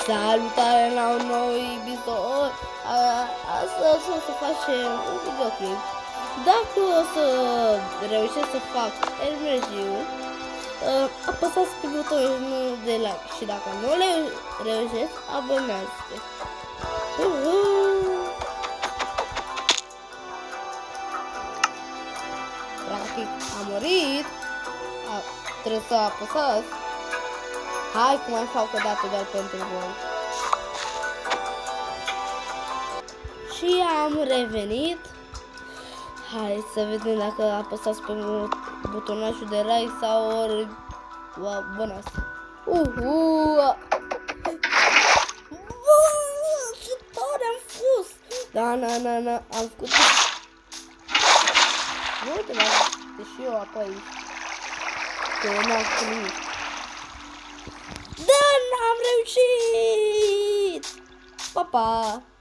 Salutare la un nou episod. Astăzi o să facem un videoclip. Dacă o să reușesc să fac Ermergiu, apăsați pe butonul de like și dacă nu le reușesc, abonați-te. Practic a murit. Trebuie să apăsați. Hai că mai fac o dată doar pentru voi. Și am revenit. Hai să vedem dacă apăsați pe butonașul de like sau ori abonați. Ce tare am fost! Da, am făcut. Nu uite, deși eu apă aici. Că n-am făcut nimic. Da, n-am reușit! Pa, pa!